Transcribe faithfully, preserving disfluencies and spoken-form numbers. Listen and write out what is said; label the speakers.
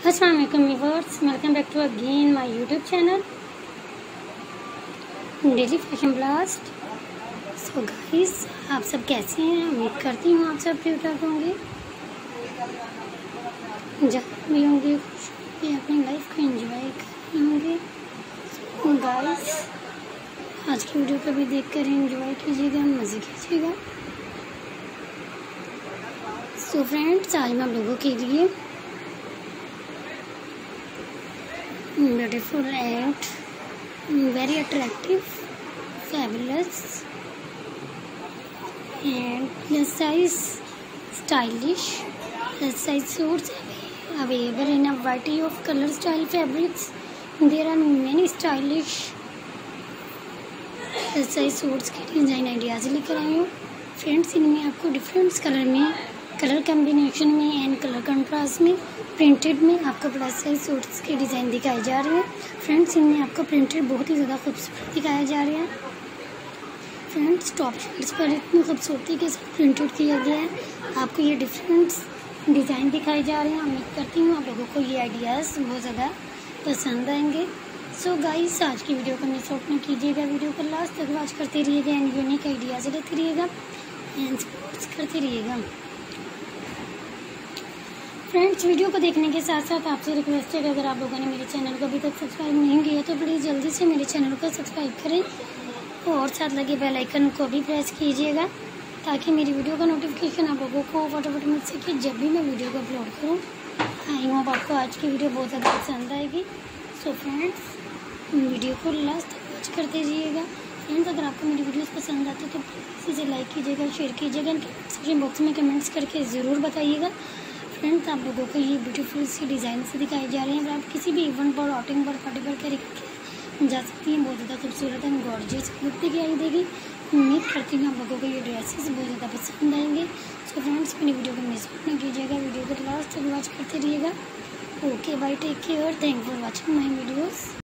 Speaker 1: अस्सलाम वालेकुम viewers, welcome back to again my YouTube channel daily fashion blast. So guys, आप सब कैसे हैं? उम्मीद करती हूँ आप सब ठीक ठाक होंगे, जहाँ भी होंगे खुश होंगे, अपनी लाइफ को एंजॉय कर रहे होंगे। so गाइस, आज की वीडियो को भी देख कर एंजॉय कीजिएगा, मज़े कीजिएगा। सो फ्रेंड्स, आज मैं आप लोगों के लिए beautiful and very attractive fabulous and plus size stylish plus size suits available in a variety of color style fabrics. There are many stylish plus size suits के डिज़ाइन आइडियाज़ लेकर आई हूँ फ्रेंड्स। इनमें आपको डिफरेंट कलर में, colour combination में and colour contrast में, printed में आपको प्लस साइज सूट्स के डिज़ाइन दिखाए जा रहे हैं फ्रेंड्स। इनमें आपको प्रिंटेड बहुत ही ज़्यादा खूबसूरत दिखाया जा रहा है फ्रेंड्स। टॉप शर्ट्स पर इतनी खूबसूरती के साथ प्रिंटेड किया गया है, आपको ये डिफरेंट डिज़ाइन दिखाए जा रहे हैं। उम्मीद करती हूँ आप लोगों को ये आइडियाज़ बहुत ज़्यादा पसंद आएंगे। सो गाइस, आज की वीडियो को मिस आउट नहीं कीजिएगा, वीडियो को लास्ट तक वॉच करते रहिएगा एंड यूनिक आइडियाज़ लेते रहिएगा एंड सपोर्ट्स करते रहिएगा फ्रेंड्स। वीडियो को देखने के साथ साथ आपसे रिक्वेस्ट है कि अगर आप लोगों ने मेरे चैनल को अभी तक सब्सक्राइब नहीं किया तो प्लीज़ जल्दी से मेरे चैनल को सब्सक्राइब करें और साथ लगे बेल आइकन को भी प्रेस कीजिएगा ताकि मेरी वीडियो का नोटिफिकेशन आप लोगों को फटाफट मिल सके जब भी मैं वीडियो को अपलोड करूँ। आई होप आपको आज की वीडियो बहुत ज़्यादा पसंद आएगी। सो फ्रेंड्स, वीडियो को लास्ट तक वॉच करते जाइएगा फ्रेंड्स। अगर आपको मेरी वीडियोस पसंद आती है तो प्लीज़ इसे लाइक कीजिएगा, शेयर कीजिएगा, कमेंट बॉक्स में कमेंट्स करके ज़रूर बताइएगा फ्रेंड्स। आप लोगों को ये ब्यूटीफुल सी डिज़ाइन से दिखाई जा रही हैं। अगर आप किसी भी इवेंट पर, आउटिंग पर, पार्टी पर कैरी करके जा सकती हैं, बहुत ज़्यादा खूबसूरत एंड गॉर्जियस लुक दिखाई देगी। उम्मीद करती हूँ आप लोगों को ये ड्रेसेस बहुत ज़्यादा पसंद आएंगे। सो फ्रेंड्स, मेरी वीडियो को मिस नहीं कीजिएगा, वीडियो को लास्ट तक वॉच करते रहिएगा। Okay bye, take care, thank for watching my videos.